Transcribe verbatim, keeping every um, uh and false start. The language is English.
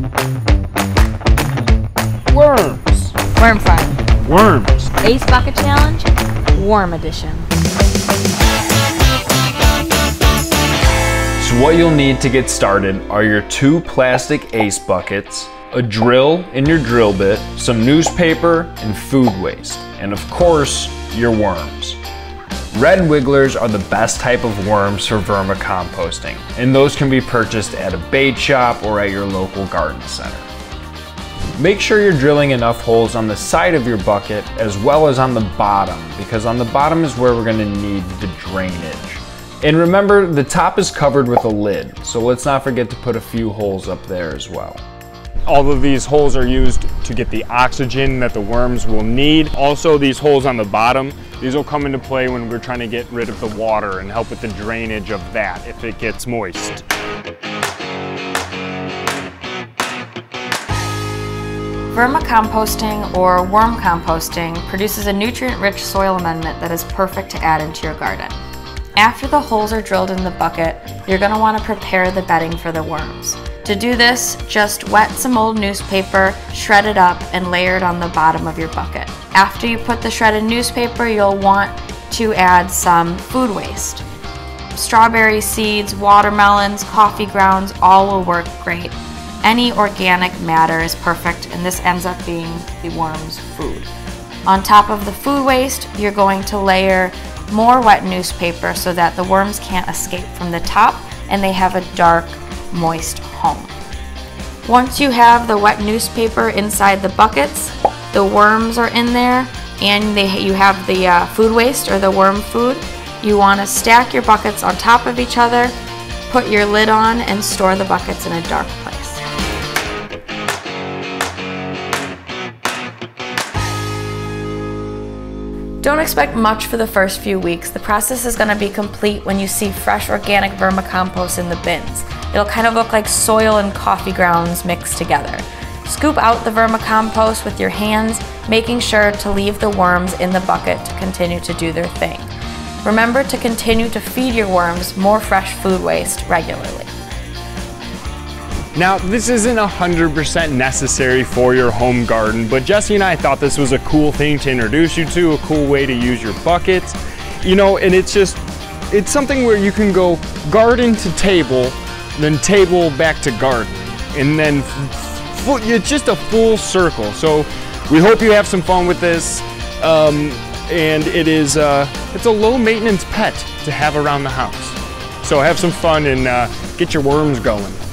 Worms. Worm Fun. Worms. Ace Bucket Challenge, Worm Edition. So what you'll need to get started are your two plastic ace buckets, a drill in your drill bit, some newspaper, and food waste, and of course, your worms. Red wigglers are the best type of worms for vermicomposting, and those can be purchased at a bait shop or at your local garden center. Make sure you're drilling enough holes on the side of your bucket as well as on the bottom, because on the bottom is where we're going to need the drainage. And remember, the top is covered with a lid, so let's not forget to put a few holes up there as well. All of these holes are used to get the oxygen that the worms will need. Also, these holes on the bottom, these will come into play when we're trying to get rid of the water and help with the drainage of that if it gets moist. Vermicomposting or worm composting produces a nutrient-rich soil amendment that is perfect to add into your garden. After the holes are drilled in the bucket, you're going to want to prepare the bedding for the worms. To do this, just wet some old newspaper, shred it up, and layer it on the bottom of your bucket. After you put the shredded newspaper, you'll want to add some food waste. Strawberry seeds, watermelons, coffee grounds, all will work great. Any organic matter is perfect, and this ends up being the worm's food. On top of the food waste, you're going to layer more wet newspaper so that the worms can't escape from the top and they have a dark, moist home. Once you have the wet newspaper inside the buckets, the worms are in there, and they, you have the uh, food waste or the worm food, you want to stack your buckets on top of each other, put your lid on, and store the buckets in a dark place. Don't expect much for the first few weeks. The process is going to be complete when you see fresh organic vermicompost in the bins. It'll kind of look like soil and coffee grounds mixed together. Scoop out the vermicompost with your hands, making sure to leave the worms in the bucket to continue to do their thing. Remember to continue to feed your worms more fresh food waste regularly. Now, this isn't one hundred percent necessary for your home garden, but Jesse and I thought this was a cool thing to introduce you to, a cool way to use your buckets. You know, and it's just, it's something where you can go garden to table, then table back to garden, and then it's just a full circle. So we hope you have some fun with this, um, and it is uh, it's a low maintenance pet to have around the house. So have some fun and uh, get your worms going.